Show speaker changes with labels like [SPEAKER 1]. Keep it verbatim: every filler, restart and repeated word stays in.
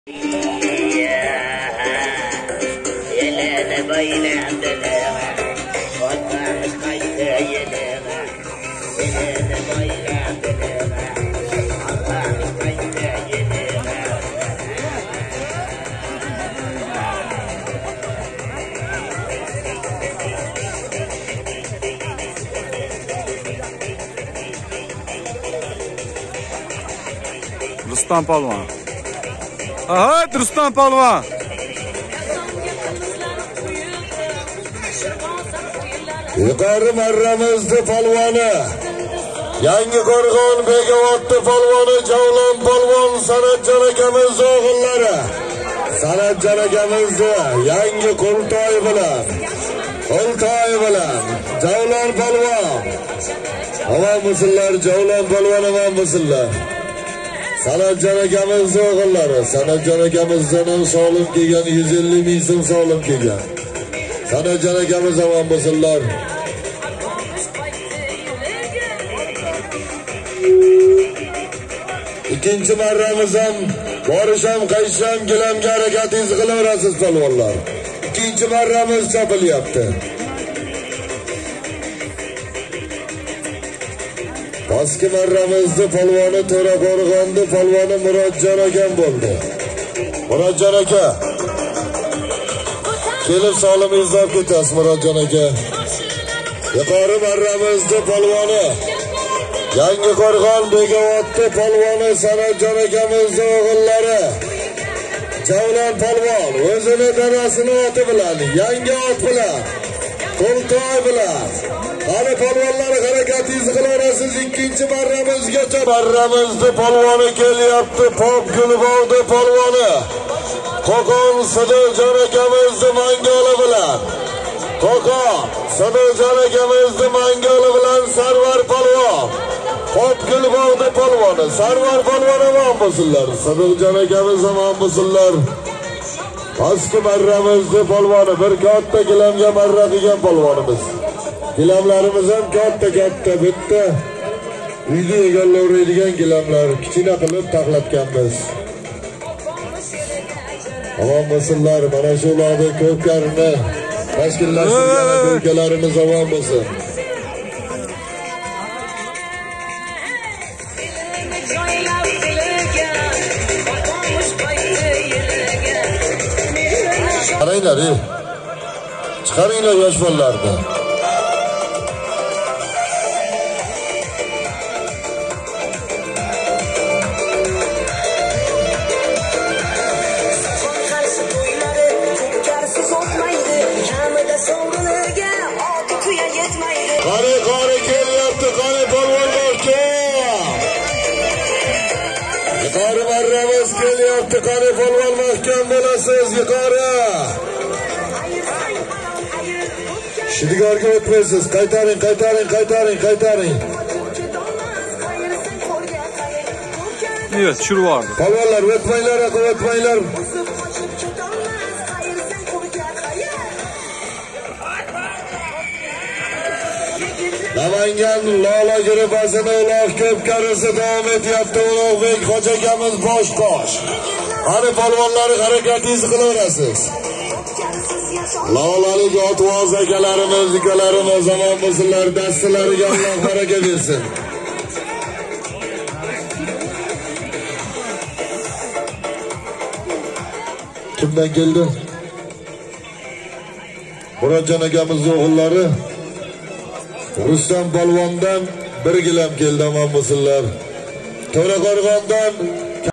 [SPEAKER 1] Rustam Palvan. Aha, Rustam Palvan.
[SPEAKER 2] Yuqori marramizda polvoni, Yangi Qo'rg'on Begovatda polvoni Javlon polvon Sanatjon akamiz o'g'illari. Sanatjon akamizni yangi Qultoy bilan, Qultoy bilan Javlon polvon. Omon bo'lsinlar, Javlon polvon omon bo'lsinlar. Sanatjon akamiz o'g'illari, Sanatjon akamizdan solim kelgan yuz ellik ming so'm solim kelgan. Sanatjon akamiz omon bo'lsinlar. Ikkinchi marramiz ham borisham, qaytisham, gilamga harakatingizni qilaverasiz polvonlar. Ikkinchi marramiz chopilyapti. Pastki marramizda polvoni To'raqo'rg'onda polvoni Murodjon akam bo'ldi. Murodjon aka, kelib salomingizni olib ketasiz Murodjon aka. Yuqori marramizda polvoni Yangi Qo'rg'on Begovatda polvoni Sanatjon akamiz o'g'illari. Javlon polvon o'zini tanasini oti bilan, yangi ot bilan, Qultoy bilan. Qani polvonlar harakatingizni qilaverasiz ikkinchi marramizgacha. Marramizda polvoni kelyapti, Pop Gulbog'da polvoni Qo'qon Sadirjon akamizni mangoli bilan. Qo'qon Sadirjon akamizni mangoli bilan Sarvar polvon. Pop Gulbog'da polvoni Sarvar polvon omon bo'lsinlar. Sadirjon akamiz omon bo'lsinlar. Pastki marramizda polvoni bir katta gilamga marra qilgan polvonimiz. Gilamlarimiz ham katta-katta bitta uyda egallaydigan gilamlar, kichina qilib taqlatganmiz. Omon bo'lsinlar, mana shu ularni ko'pkarini tashkillashtirgan ko'kalarimiz omon bo'lsin. Qaranglar, chiqaringlar yosh bolalarni. Qari qari kelyapti, qani polvonlar kel. Yuqori marramiz kelyapti, qani polvon mahkam bo'lasiz, yuqori. Shidigorga o'tmaysiz, qaytaring, qaytaring, qaytaring, qaytaring.
[SPEAKER 1] Evet, tushirib yubordi.
[SPEAKER 2] Polvonlar o'tmanglar, o'tmanglar. Namangan Lola guruhini uloq ko'pkarisi davom etyapti. Ulug'bek Hoji akamiz bosh-qosh. Qani polvonlar harakatingizni qilaverasiz. Lolalik otvoz akalarimiz, ukalarimiz omon bo'lsinlar, dastlariga Alloh baraka bersin. Kimdan keldi? Murodjon akamizning o'g'illari. Rustam polvondan bir gilam keldi, omon bo'lsinlar. To'raqo'rg'ondan